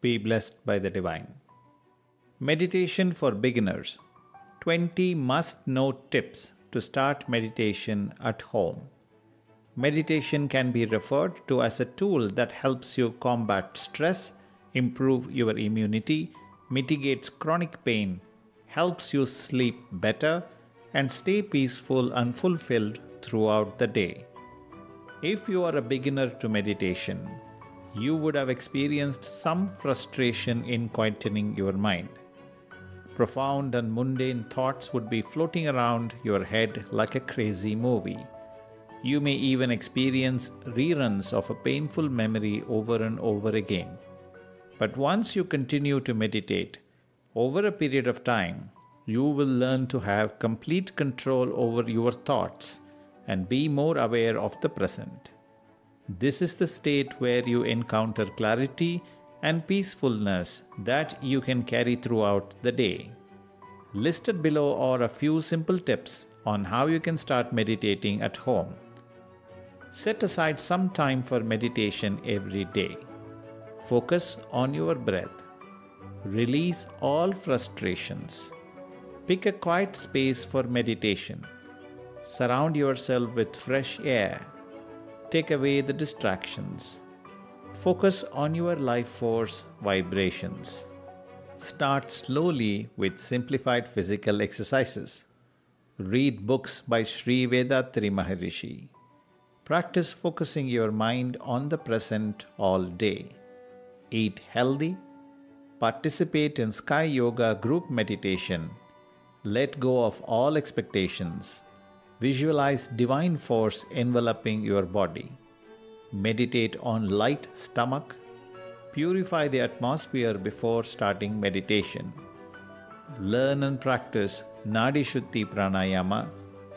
Be blessed by the divine. Meditation for beginners. 20 must-know tips to start meditation at home. Meditation can be referred to as a tool that helps you combat stress, improve your immunity, mitigates chronic pain, helps you sleep better, and stay peaceful and fulfilled throughout the day. If you are a beginner to meditation, you would have experienced some frustration in quietening your mind. Profound and mundane thoughts would be floating around your head like a crazy movie. You may even experience reruns of a painful memory over and over again. But once you continue to meditate, over a period of time, you will learn to have complete control over your thoughts and be more aware of the present. This is the state where you encounter clarity and peacefulness that you can carry throughout the day. Listed below are a few simple tips on how you can start meditating at home. Set aside some time for meditation every day. Focus on your breath. Release all frustrations. Pick a quiet space for meditation. Surround yourself with fresh air. Take away the distractions. Focus on your life force vibrations. Start slowly with simplified physical exercises. Read books by Sri Vethathiri Maharishi. Practice focusing your mind on the present all day. Eat healthy. Participate in Sky Yoga group meditation. Let go of all expectations. Visualize divine force enveloping your body. Meditate on light stomach. Purify the atmosphere before starting meditation. Learn and practice Nadi Shuddhi Pranayama.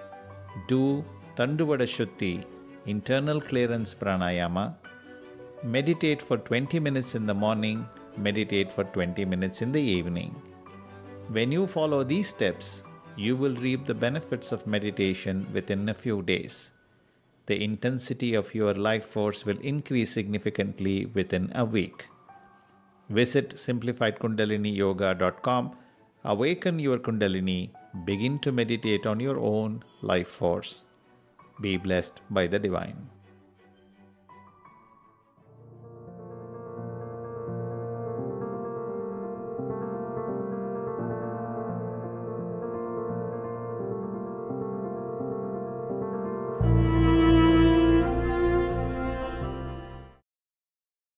Do Tanduvada Shuddhi, internal clearance pranayama. Meditate for 20 minutes in the morning. Meditate for 20 minutes in the evening. When you follow these steps, you will reap the benefits of meditation within a few days. The intensity of your life force will increase significantly within a week. Visit simplifiedkundaliniyoga.com. Awaken your Kundalini. Begin to meditate on your own life force. Be blessed by the divine.